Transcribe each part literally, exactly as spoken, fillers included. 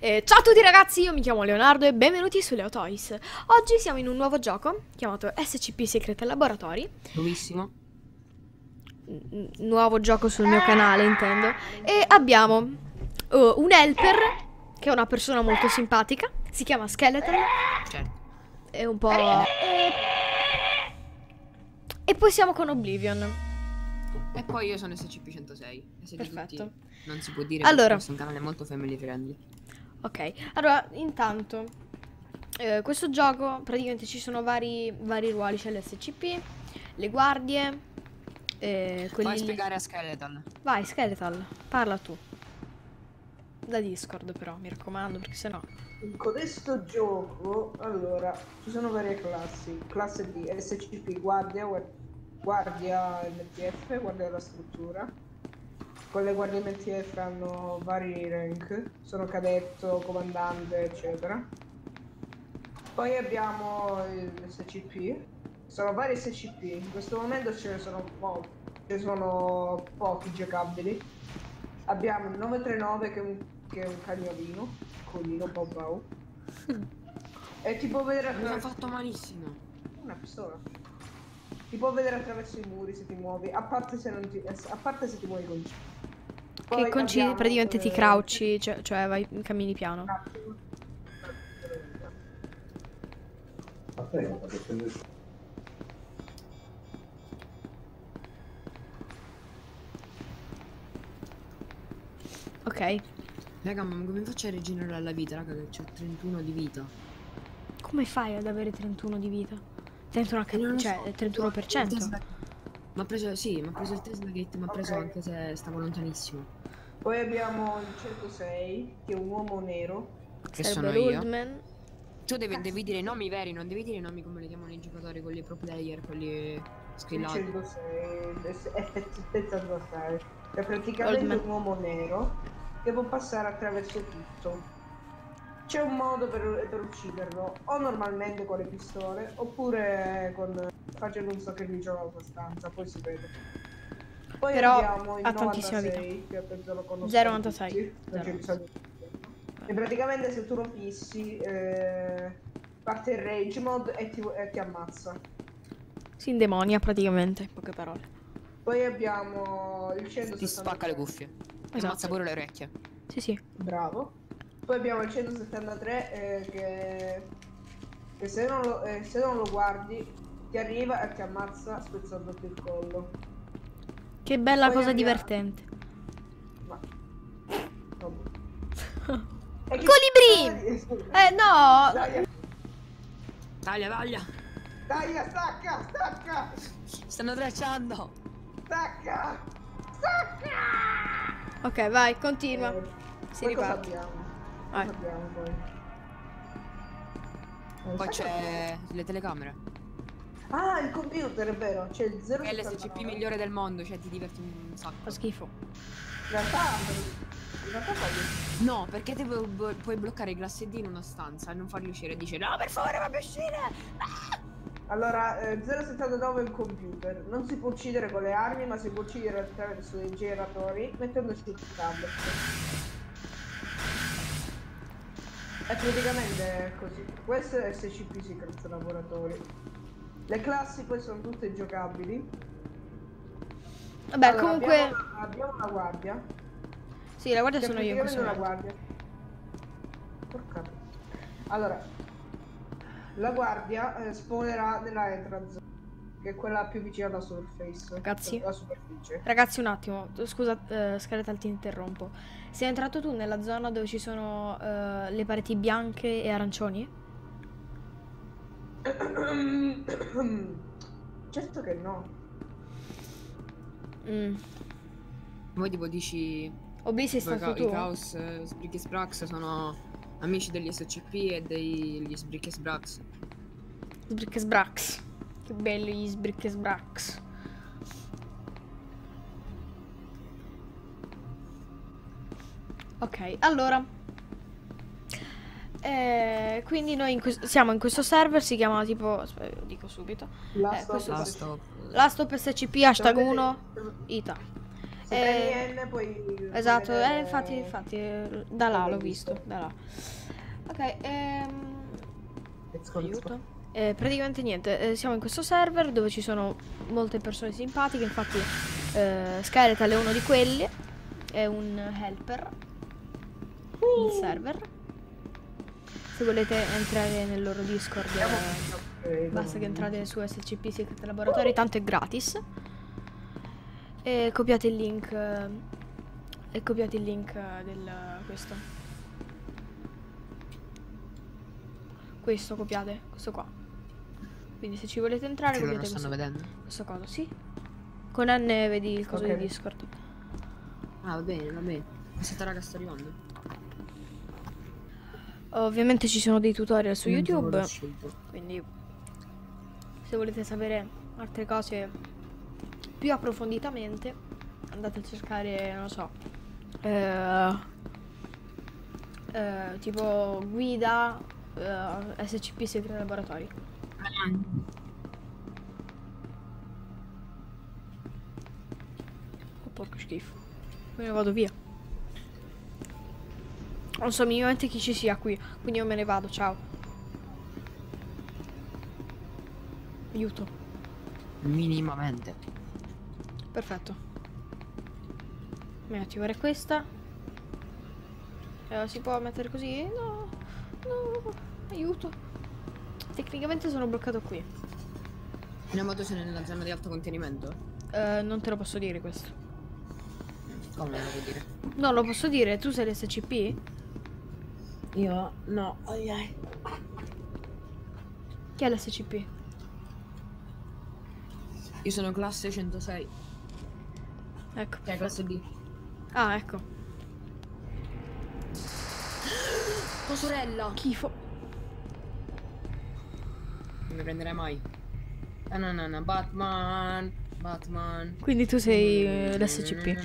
Eh, ciao a tutti ragazzi, io mi chiamo Leonardo e benvenuti su Leo Toys. Oggi siamo in un nuovo gioco chiamato S C P Secret Laboratory. Nuovissimo. N- nuovo gioco sul mio canale, intendo. E abbiamo uh, un helper, che è una persona molto simpatica. Si chiama Skeleton. Certo. È un po'... E, e poi siamo con Oblivion. E poi io sono S C P centosei. E se di Perfetto. tutti non si può dire Allora. che questo è un canale molto family friendly. Ok, allora intanto eh, questo gioco praticamente ci sono vari, vari ruoli, c'è l'S C P, le guardie, eh, quelli Fai lì. spiegare a Skeleton. Vai Skeletal, parla tu. Da Discord però, mi raccomando, perché sennò... In questo gioco, allora, ci sono varie classi. Classe di S C P, guardia, guardia M T F, guardia della struttura. Con le guardie M T F hanno vari rank, sono cadetto, comandante, eccetera. Poi abbiamo l'S C P, sono vari S C P, in questo momento ce ne sono molti, ce ne sono pochi giocabili. Abbiamo il nove tre nove che è un, che è un cagnolino, colino, Bobau. E ti può vedere Mi ha attraverso... fatto malissimo. Una pistola. Ti può vedere attraverso i muri se ti muovi, a parte se non ti, a parte se ti muovi con C. Che con C praticamente ti crouchi, cioè, cioè vai, cammini piano. Ok. Raga, ma come faccio a rigenerare la vita? Raga, che c'ho trentuno di vita. Come fai ad avere trentuno di vita? trentuno, Eh, non lo cioè so. trentuno per cento. Mi ha preso, sì, mi ha preso il Tesla Gate, mi ha preso Ok. anche se stavo lontanissimo. Poi abbiamo il centosei, che è un uomo nero. Che Sarebbe sono io. Oldman. Tu devi, devi dire i nomi veri, non devi dire i nomi come li chiamano i giocatori, quelli pro player, quelli Il skillati. centosei, è è praticamente Oldman. un uomo nero che può passare attraverso tutto. C'è un modo per, per ucciderlo, o normalmente con le pistole, oppure con facendo un sacrificio alla sua stanza, poi si vede. Poi Però abbiamo il ha tantissima novantasei, che penso lo conosco zero virgola novantasei. tutti, non c'è bisogno di dirlo. E praticamente se tu lo fissi, eh, parte il rage mode e ti, e ti ammazza. Si indemonia praticamente, in poche parole. Poi abbiamo il centosessantatré. Ti spacca le cuffie. Ti Esatto. ammazza pure le orecchie. Sì, sì. Bravo. Poi abbiamo il centosettantatré eh, che, che se, non lo, eh, se non lo guardi ti arriva e ti ammazza spezzandoti il collo. Che bella Poi cosa abbiamo- divertente. Ma... vabbè. E che- Colibrì! Eh no! Dai, Taglia, taglia! dai, stacca, stacca, Stanno tracciando! stacca, stacca! Ok, vai, continua. Eh, Si poi cosa riparte. abbiamo? Vai. Cosa abbiamo poi? Eh, Poi sai c'è le telecamere. cosa- Ah, il computer, è vero, c'è il zero È l'S C P migliore del mondo, cioè ti diverti un sacco. Fa schifo. In realtà, in realtà poi- No, perché ti puoi, puoi bloccare i classe D in una stanza e non farli uscire e dice no, per favore, fammi uscire! Allora, eh, zero settantanove è un computer, non si può uccidere con le armi, ma si può uccidere attraverso dei generatori mettendoci il tablet. E praticamente è così. Questo è S C P Secret Laboratory. Le classi poi sono tutte giocabili. Vabbè, Allora, comunque... abbiamo, abbiamo la guardia. Sì, la guardia Che sono io in praticamente questo una momento. guardia. Porca. Allora, la guardia eh, spawnerà nella entrance, che è quella più vicina alla surface. Ragazzi. alla superficie. Ragazzi, un attimo. Scusa, uh, Skeletal, ti interrompo. Sei entrato tu nella zona dove ci sono eh, le pareti bianche e arancioni? Certo che no. Mm. Poi tipo dici Oblì sei tipo, i stato ca- i tu? Chaos, eh, Sbrick e Sprax sono amici degli S C P e degli Sbrick e Sprax. Sbrick e Sbrax. Che belli gli Sbrick e Sbrax. Ok, allora. Eh, quindi noi in questo- siamo in questo server, si chiama tipo... aspetta, lo dico subito. La Eh, questo- stop- Last of Last Stop S C P hashtag Dovete- uno Ita. Se Eh, premi N poi... Esatto, vedere- eh, infatti, infatti, eh, da là l'ho visto, da là. Ok, ehm... Let's go, let's go. aiuto. Eh, praticamente niente, eh, siamo in questo server dove ci sono molte persone simpatiche, infatti eh, Skeletal è uno di quelli, è un helper del server. Se volete entrare nel loro Discord, eh, basta che entrate su S C P Secret Laboratory, tanto è gratis. E copiate il link, eh, e copiate il link eh, del questo. Questo copiate, questo qua. Quindi se ci volete entrare, Che loro copiate stanno questo, vedendo? questo coso, sì. Con N vedi il coso Ok. di Discord. Ah, va bene, va bene. Questa raga sta arrivando. Ovviamente ci sono dei tutorial su Non trovo YouTube, lo scelto. quindi se volete sapere altre cose più approfonditamente andate a cercare, non lo so, eh, eh, tipo guida eh, S C P Secret Laboratory. Oh, porco schifo. Me ne vado via. Non so minimamente chi ci sia qui, quindi io me ne vado, ciao. Aiuto. Minimamente. Perfetto. Mi attivare questa. Eh, si può mettere così? No. No. Aiuto. Tecnicamente sono bloccato qui. Mia moto c'è nella zona di alto contenimento? Eh, non te lo posso dire questo. Come lo devo dire? No, lo posso dire. Tu sei l'S C P? Io no. Ai ai. Chi è l'S C P? Io sono classe centosei. Ecco. Che è classe D. Ah, ecco. Tua sorella! Schifo. Non mi prenderai mai. Ah no no no, Batman. Batman. Quindi tu sei eh, l'S C P.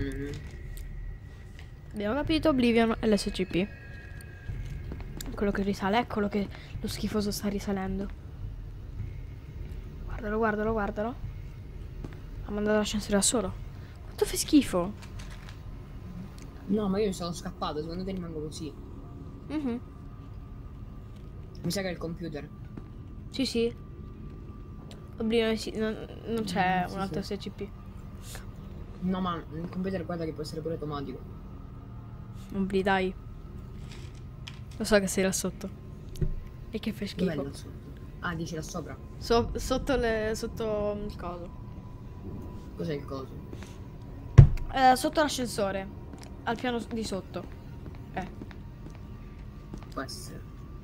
Abbiamo capito, Oblivion è l'S C P. Quello che risale, eccolo che lo schifoso sta risalendo. Guardalo, guardalo, guardalo. Ha mandato l'ascensore da solo. Quanto fa schifo. No, ma io mi sono scappato, secondo te rimango così. Mhm. Mi sa che è il computer. Sì, sì. Oblivion sì, non, non c'è Mm, sì, un altro sì. S C P. No, ma il computer guarda che può essere pure automatico. Obli, dai. Lo so che sei là sotto. E che fai Dov'è schifo. là sotto? Ah, dici là sopra. So- sotto le. sotto il coso. Cos'è il coso? Eh, sotto l'ascensore. Al piano di sotto. Eh. Può essere.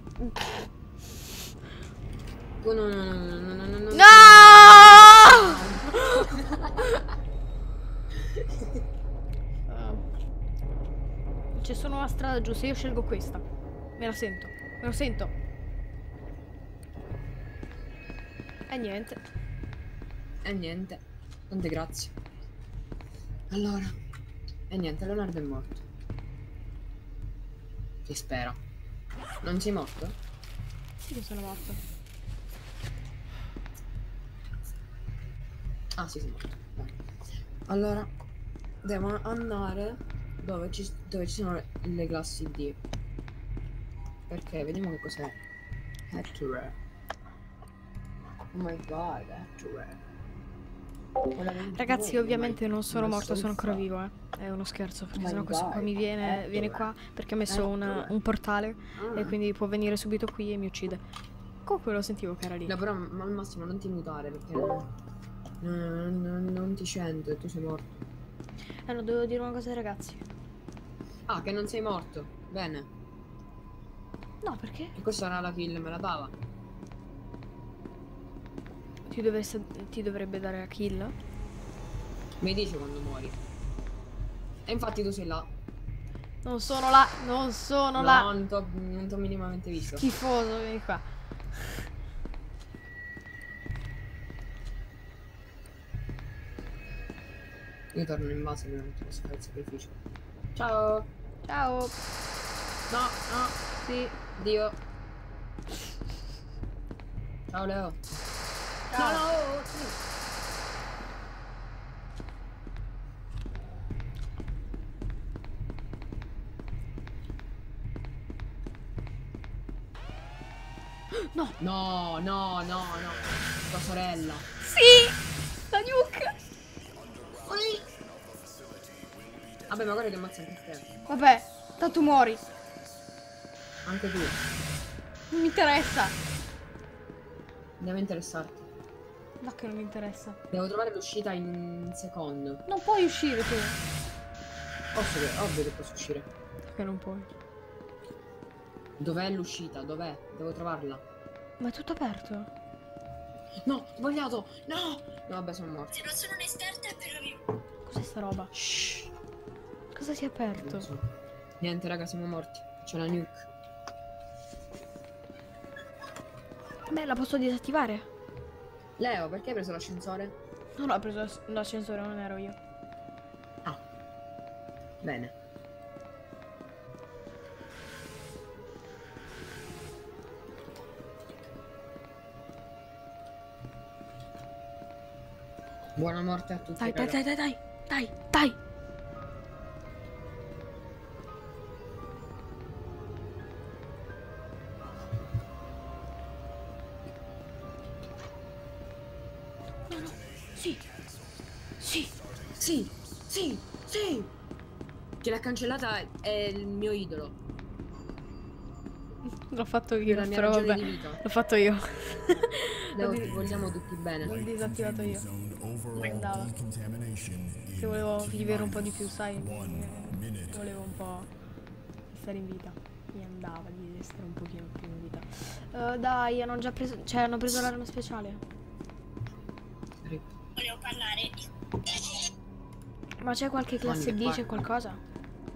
Oh, no, no, no, no, no, no, no, no. No! Uh, c'è solo una strada giusta, io scelgo questa. Me la sento. Me lo sento. E niente. E niente. Tante grazie. Allora. E niente, Leonardo è morto. Si spera. Non sei morto? Sì che sono morto. Ah, sì, sei morto. Dai. Allora, devo andare dove ci, dove ci sono le, le classi D. Perché vediamo che cos'è. Hatchery. Oh my god, Hatchery. Ragazzi, ovviamente non sono morto, sono ancora vivo, eh. È uno scherzo, perché Oh my sennò questo qua God, mi viene, ecco, viene eh. qua perché ha messo una- Ecco, eh. un portale Ah. e quindi può venire subito qui e mi uccide. Comunque lo sentivo che era lì. No, però ma al massimo non ti mutare perché non, non- non- non ti sento e tu sei morto. Eh, no, devo dire una cosa ai ragazzi. Ah, che non sei morto. Bene. No, perché? E questa era la kill, me la dava. Ti, dovreste- ti dovrebbe dare la kill? Mi dice quando muori. E infatti tu sei là. Non sono là, non sono No, là. non t'ho non t'ho minimamente visto. Schifoso, vieni qua. Io torno in base per non posso fare il sacrificio. Ciao. Ciao. No, no. Sì. Dio. Ciao Leo. Ciao. No, no. No. No, no, no, no. Tua sorella. Sì. La nuke. Vabbè, magari ti ammazza anche te. Vabbè, tanto muori. Anche tu. Non mi interessa. Deve interessarti. No che non mi interessa. Devo trovare l'uscita in un secondo. Non puoi uscire tu. Posso che, ovvio che posso uscire. Perché non puoi? Dov'è l'uscita? Dov'è? Devo trovarla. Ma è tutto aperto. No, sbagliato. No. No, vabbè, sono morto. Se non sono un'esperta, però io. Cos'è sta roba? Shh. Cosa si è aperto? Non so. Niente, raga, siamo morti. C'è la nuke. Beh, la posso disattivare? Leo, perché hai preso l'ascensore? Non ho preso l'ass- l'ascensore, non ero io. Ah. Bene. Buona morte a tutti. Dai, dai, raga. dai, dai, dai, dai, dai. No, no. Sì. Sì. Sì, sì, sì. Che l'ha cancellata è il mio idolo. L'ho fatto È io, la mia però ragione vabbè. di vita. L'ho fatto io. Leo, L'ho ti di- vogliamo tutti bene. l'ho disattivato io. Non andava. Che volevo vivere un po' di più, sai? Eh, Volevo un po' stare in vita. Mi andava di essere un pochino più in vita. Eh, dai, hanno già preso. Cioè, hanno preso l'arma speciale. Rip. volevo parlare. Ma c'è qualche classe Quando D? che C'è parli? qualcosa?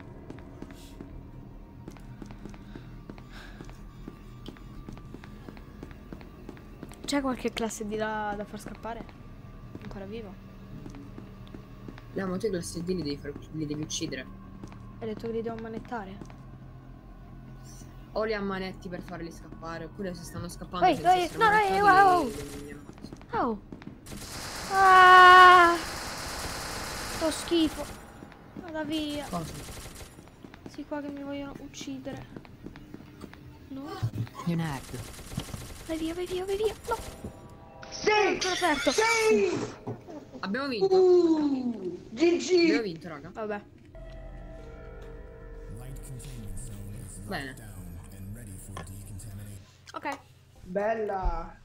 C'è qualche classe D da, da far scappare? Ancora vivo? Leo, ma tu i classe D li devi, far- li devi uccidere. Hai detto che li devo manettare? O li ammanetti per farli scappare, oppure se stanno scappando Ehi, senza ehi, essere no, no, ehi, ammanettati, wow. li- li ammazzi. Oh! Ah! Sto schifo! Vada via! Cosa? Sì, qua che mi vogliono uccidere. No? You're nerd. Vai via, vai via, vai via! No! Sì! Ancora aperto! Sì! Abbiamo vinto. Uh, Abbiamo G G! vinto, raga. Vabbè. Bene. Ok. Bella!